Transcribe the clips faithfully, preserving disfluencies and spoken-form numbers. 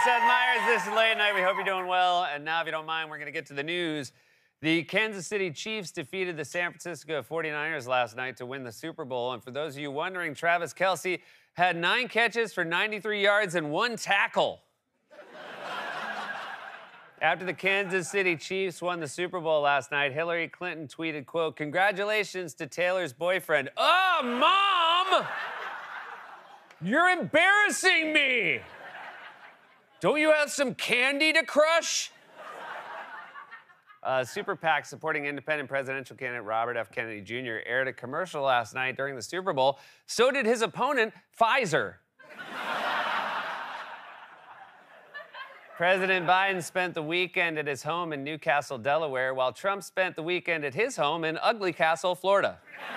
Seth Meyers. This is Late Night. We hope you're doing well. And now, if you don't mind, we're going to get to the news. The Kansas City Chiefs defeated the San Francisco forty-niners last night to win the Super Bowl. And for those of you wondering, Travis Kelce had nine catches for ninety-three yards and one tackle. After the Kansas City Chiefs won the Super Bowl last night, Hillary Clinton tweeted, quote, "Congratulations to Taylor's boyfriend." Oh, Mom! You're embarrassing me! Don't you have some candy to crush? Uh, Super PAC supporting independent presidential candidate Robert F. Kennedy Junior aired a commercial last night during the Super Bowl. So did his opponent, Pfizer. President Biden spent the weekend at his home in Newcastle, Delaware, while Trump spent the weekend at his home in Ugly Castle, Florida.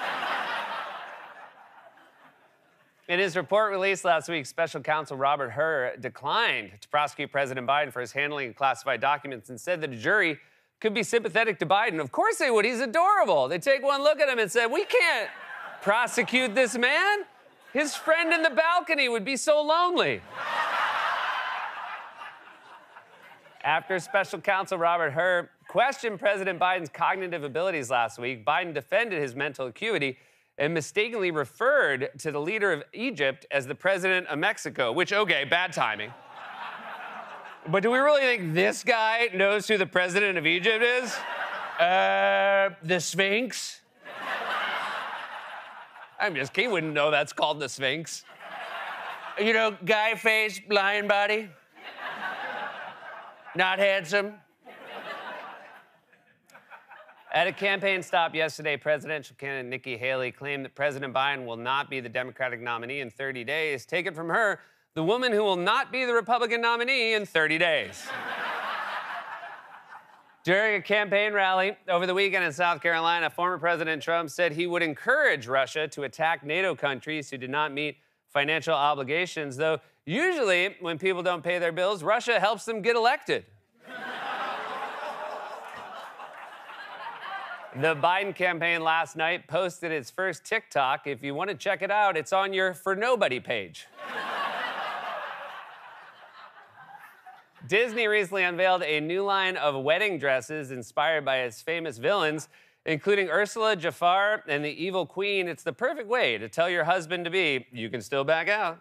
In his report released last week, Special Counsel Robert Hur declined to prosecute President Biden for his handling of classified documents and said that a jury could be sympathetic to Biden. Of course they would. He's adorable. They take one look at him and say, we can't prosecute this man. His friend in the balcony would be so lonely. After Special Counsel Robert Hur questioned President Biden's cognitive abilities last week, Biden defended his mental acuity and mistakenly referred to the leader of Egypt as the president of Mexico, which, okay, bad timing. But do we really think this guy knows who the president of Egypt is? Uh, the Sphinx? I'm just kidding. He wouldn't know that's called the Sphinx. You know, guy face, lion body. Not handsome. At a campaign stop yesterday, presidential candidate Nikki Haley claimed that President Biden will not be the Democratic nominee in thirty days. Take it from her, the woman who will not be the Republican nominee in thirty days. During a campaign rally over the weekend in South Carolina, former President Trump said he would encourage Russia to attack NATO countries who did not meet financial obligations, though usually when people don't pay their bills, Russia helps them get elected. The Biden campaign last night posted its first TikTok. If you want to check it out, it's on your For Nobody page. Disney recently unveiled a new line of wedding dresses inspired by its famous villains, including Ursula, Jafar, and the Evil Queen. It's the perfect way to tell your husband-to-be, you can still back out.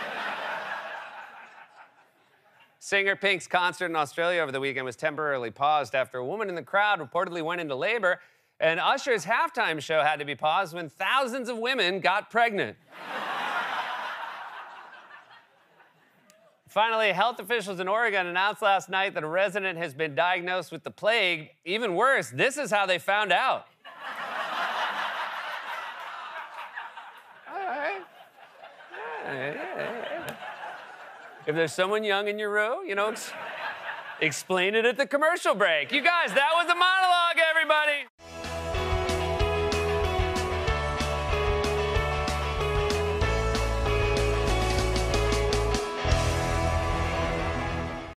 Singer Pink's concert in Australia over the weekend was temporarily paused after a woman in the crowd reportedly went into labor, and Usher's halftime show had to be paused when thousands of women got pregnant. Finally, health officials in Oregon announced last night that a resident has been diagnosed with the plague. Even worse, this is how they found out. All right. All right. If there's someone young in your row, you know, ex- explain it at the commercial break. You guys, that was the monologue, everybody.